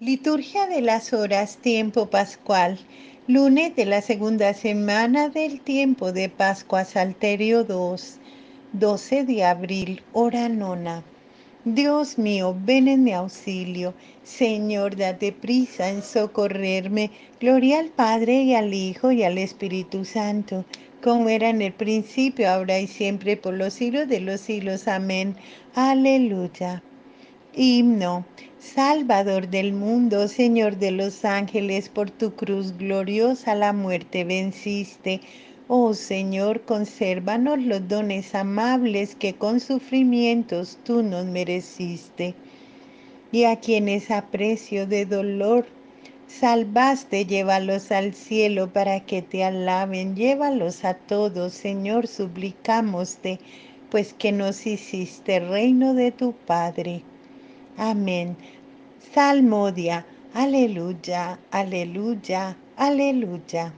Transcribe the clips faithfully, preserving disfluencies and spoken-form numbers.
Liturgia de las Horas, tiempo pascual. Lunes de la segunda semana del tiempo de Pascua, Salterio dos, doce de abril, hora nona. Dios mío, ven en mi auxilio. Señor, date prisa en socorrerme. Gloria al Padre y al Hijo y al Espíritu Santo, como era en el principio, ahora y siempre, por los siglos de los siglos. Amén. Aleluya. Himno. Salvador del mundo, Señor de los ángeles, por tu cruz gloriosa la muerte venciste. Oh Señor, consérvanos los dones amables que con sufrimientos tú nos mereciste. Y a quienes a precio de dolor salvaste, llévalos al cielo para que te alaben. Llévalos a todos, Señor, suplicámoste, pues que nos hiciste reino de tu Padre. Amén. Salmodia. Aleluya, aleluya, aleluya.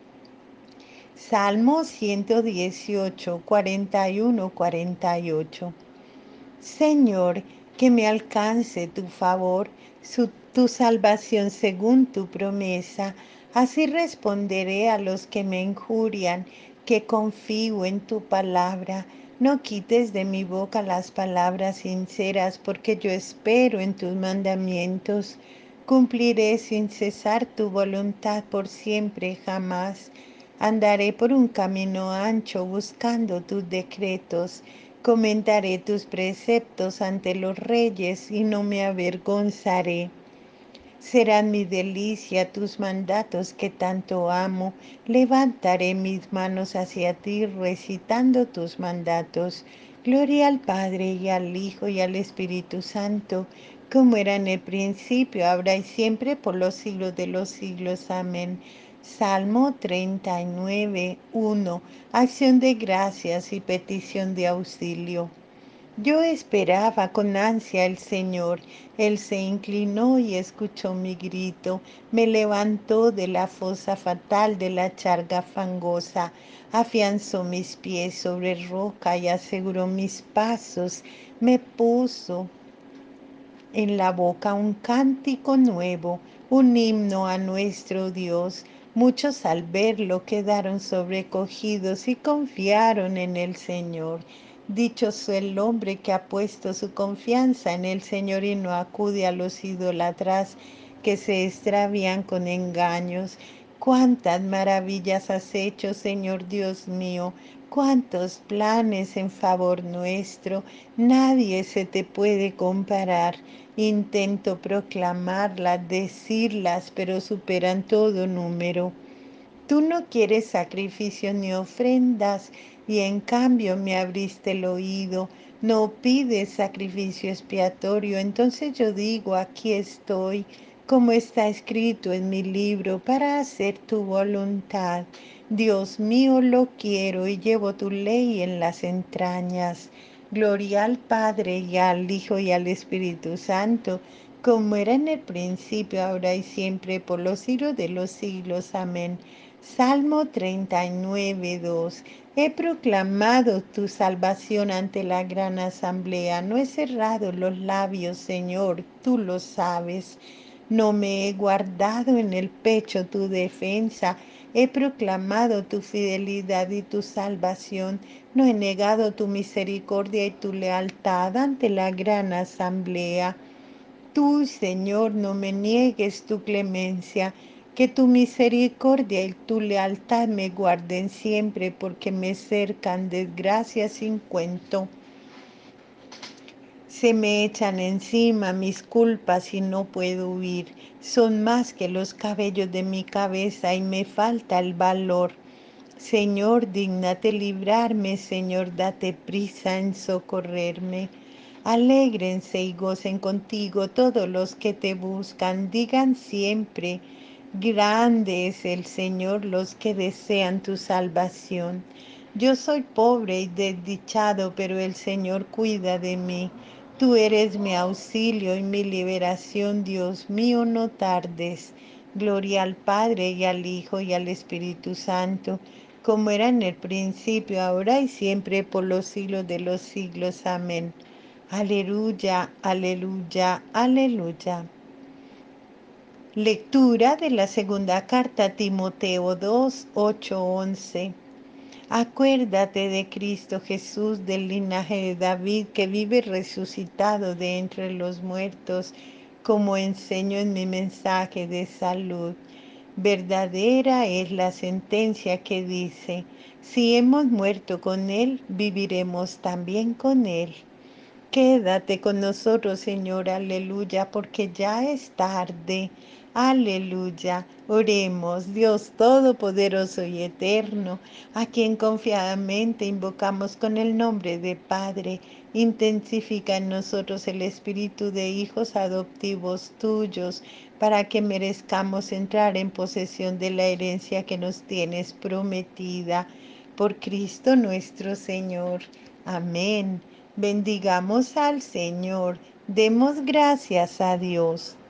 Salmo ciento dieciocho, cuarenta y uno, cuarenta y ocho. Señor, que me alcance tu favor, su, tu salvación según tu promesa. Así responderé a los que me injurian, que confío en tu palabra. No quites de mi boca las palabras sinceras, porque yo espero en tus mandamientos. Cumpliré sin cesar tu voluntad por siempre, jamás. Andaré por un camino ancho buscando tus decretos. Comentaré tus preceptos ante los reyes y no me avergonzaré. Serán mi delicia tus mandatos que tanto amo. Levantaré mis manos hacia ti recitando tus mandatos. Gloria al Padre y al Hijo y al Espíritu Santo, como era en el principio, ahora y siempre, por los siglos de los siglos. Amén. Salmo treinta y nueve, uno. Acción de gracias y petición de auxilio. Yo esperaba con ansia al Señor. Él se inclinó y escuchó mi grito. Me levantó de la fosa fatal, de la charca fangosa. Afianzó mis pies sobre roca y aseguró mis pasos. Me puso en la boca un cántico nuevo, un himno a nuestro Dios. Muchos al verlo quedaron sobrecogidos y confiaron en el Señor. Dichoso el hombre que ha puesto su confianza en el Señor y no acude a los idólatras que se extravían con engaños. Cuántas maravillas has hecho, Señor Dios mío, cuántos planes en favor nuestro. Nadie se te puede comparar. Intento proclamarlas, decirlas, pero superan todo número. Tú no quieres sacrificios ni ofrendas, y en cambio me abriste el oído. No pides sacrificio expiatorio. Entonces yo digo, aquí estoy, como está escrito en mi libro, para hacer tu voluntad. Dios mío, lo quiero y llevo tu ley en las entrañas. Gloria al Padre y al Hijo y al Espíritu Santo, como era en el principio, ahora y siempre, por los siglos de los siglos. Amén. Salmo treinta y nueve, dos. He proclamado tu salvación ante la gran asamblea. No he cerrado los labios, Señor, tú lo sabes. No me he guardado en el pecho tu defensa. He proclamado tu fidelidad y tu salvación. No he negado tu misericordia y tu lealtad ante la gran asamblea. Tú, Señor, no me niegues tu clemencia, que tu misericordia y tu lealtad me guarden siempre, porque me cercan desgracias sin cuento. Se me echan encima mis culpas y no puedo huir. Son más que los cabellos de mi cabeza y me falta el valor. Señor, dígnate librarme, Señor, date prisa en socorrerme. Alégrense y gocen contigo todos los que te buscan. Digan siempre, grande es el Señor, los que desean tu salvación. Yo soy pobre y desdichado, pero el Señor cuida de mí. Tú eres mi auxilio y mi liberación, Dios mío, no tardes. Gloria al Padre y al Hijo y al Espíritu Santo, como era en el principio, ahora y siempre, por los siglos de los siglos. Amén. Aleluya, aleluya, aleluya. Lectura de la segunda carta a Timoteo dos, ocho, once. Acuérdate de Cristo Jesús del linaje de David, que vive resucitado de entre los muertos, como enseño en mi mensaje de salud. Verdadera es la sentencia que dice, si hemos muerto con Él, viviremos también con Él. Quédate con nosotros, Señor, aleluya, porque ya es tarde. Aleluya. Oremos, Dios Todopoderoso y Eterno, a quien confiadamente invocamos con el nombre de Padre. Intensifica en nosotros el espíritu de hijos adoptivos tuyos, para que merezcamos entrar en posesión de la herencia que nos tienes prometida. Por Cristo nuestro Señor. Amén. Bendigamos al Señor, demos gracias a Dios.